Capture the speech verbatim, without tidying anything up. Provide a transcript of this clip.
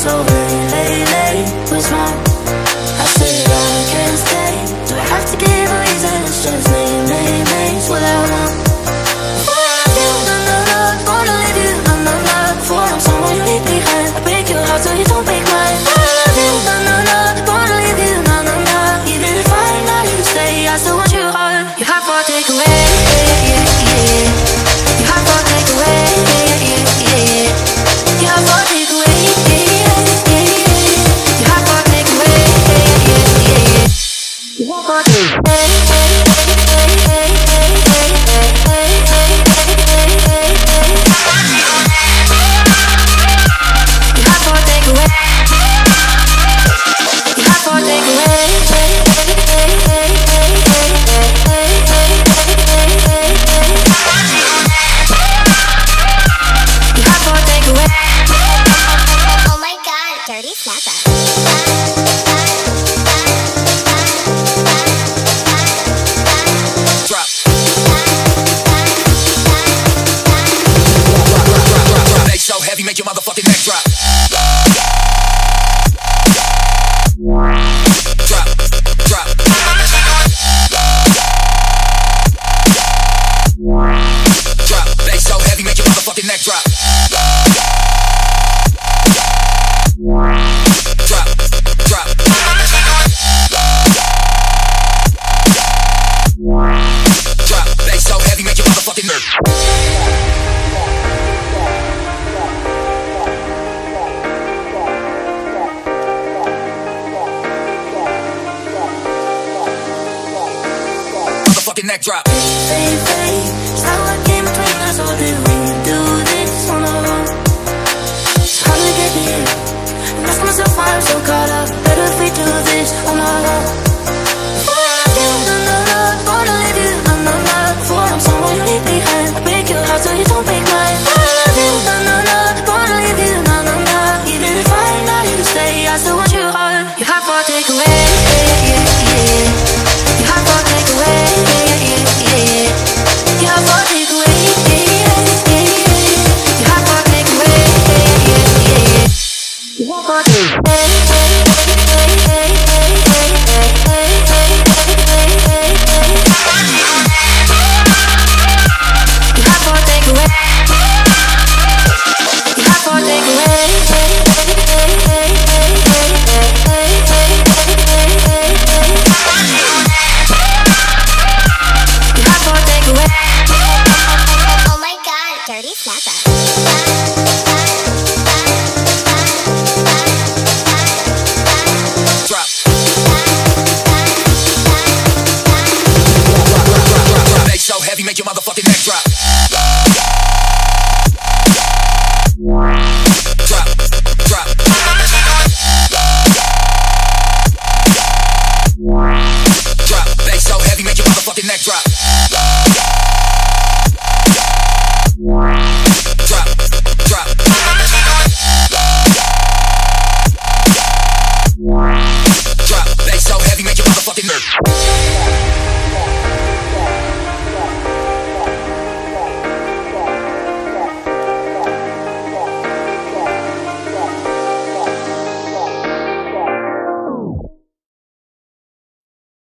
so very late, late. What's wrong? I said I can't stay. Do I have to give a reason? It's just me, me, me. It's what I want. Before I feel no, no, no, gonna leave you, no, no, no. Before I'm someone you leave behind, I break your heart so you don't break mine. I love you, no, no, no, gonna leave you, no, no, no. Even if I'm not here to stay, I still want your heart. Your heart for takeaway, yeah, yeah, yeah. Your heart for takeaway, yeah, yeah, yeah. Your heart for takeaway, yeah, yeah, yeah. Your heart for takeaway, yeah, yeah, yeah. Your heart for takeaway. Heavy, make your motherfucking neck drop. Drop, drop. Drop, bass so heavy, make your motherfucking neck drop. Drop, drop. Drop, bass so heavy, make your motherfucking neck. Neck drop. Fade, fade. It's not what came between us, or did we do this on our own? It's hard to get here, and ask myself why I'm so caught up. Better if we do this on our own. Before I feel no, no, no, gonna leave you, no, no, no. Before I'm someone you leave behind, I break your heart so you don't break mine. I love you, no, no, no, gonna leave you, no, no, no. Even if I'm not here to stay, I still want your heart. Your heart for takeaway, yeah, yeah, yeah. Your heart for takeaway, yeah, yeah, yeah. Your heart for takeaway, yeah, yeah, yeah. Your heart for takeaway, yeah, yeah, yeah. Your heart for takeaway. Make your motherfucking